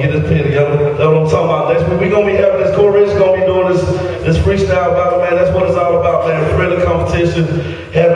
get his penny. That's what I'm talking about. Next week we're gonna be having this chorus, gonna be doing this freestyle battle, man. That's what it's all about, man. Friendly competition.